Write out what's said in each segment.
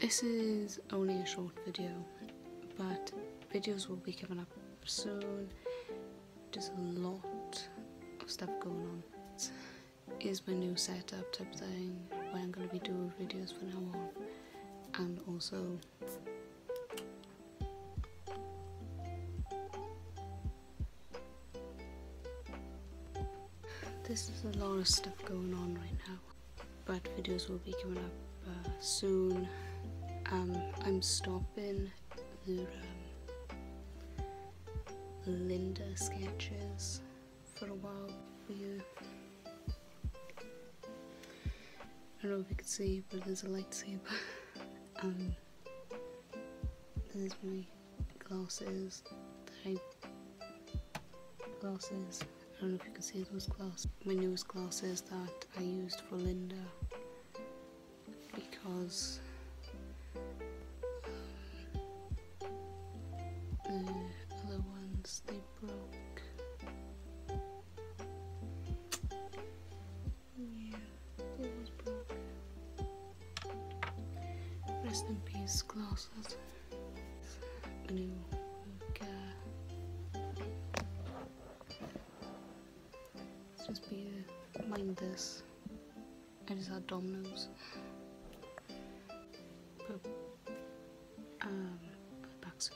This is only a short video, but videos will be coming up soon. There's a lot of stuff going on. Is my new setup type thing where I'm going to be doing videos from now on, and also this is a lot of stuff going on right now, but videos will be coming up soon. I'm stopping the Linda sketches for a while for you. I don't know if you can see, but there's a lightsaber. There's my glasses. I don't know if you can see those glasses. My newest glasses that I used for Linda because the other ones, they broke. Yeah, it was broke. Rest in peace, glasses. A new let's just mind this. I just had Domino's. But back soon.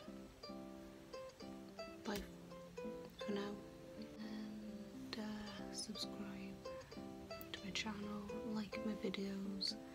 Bye for now, and subscribe to my channel, like my videos.